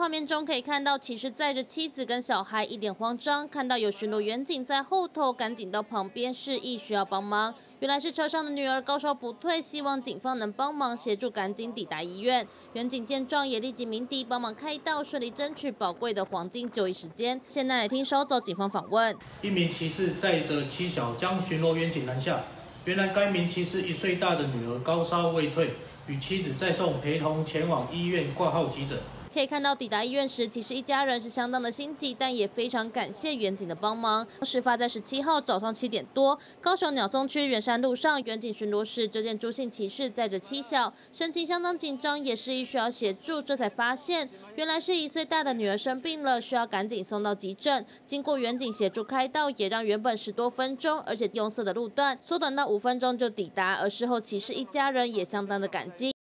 画面中可以看到，骑士载着妻子跟小孩，一脸慌张。看到有巡逻员警在后头，赶紧到旁边示意需要帮忙。原来是车上的女儿高烧不退，希望警方能帮忙协助，赶紧抵达医院。员警见状也立即鸣笛帮忙开道，顺利争取宝贵的黄金就医时间。现在来听稍早警方访问。 一名骑士载着妻小将巡逻员警拦下。原来该名骑士1岁大的女儿高烧未退，与妻子再送陪同前往医院挂号急诊。 可以看到，抵达医院时，其实一家人是相当的心急，但也非常感谢员警的帮忙。事发在17号早上7点多，高雄鸟松区圆山路上，员警巡逻时，这件朱姓骑士载着妻小，神情相当紧张，也示意需要协助，这才发现原来是1岁大的女儿生病了，需要赶紧送到急诊。经过员警协助开道，也让原本10多分钟，而且拥塞的路段缩短到5分钟就抵达。而事后，骑士一家人也相当的感激。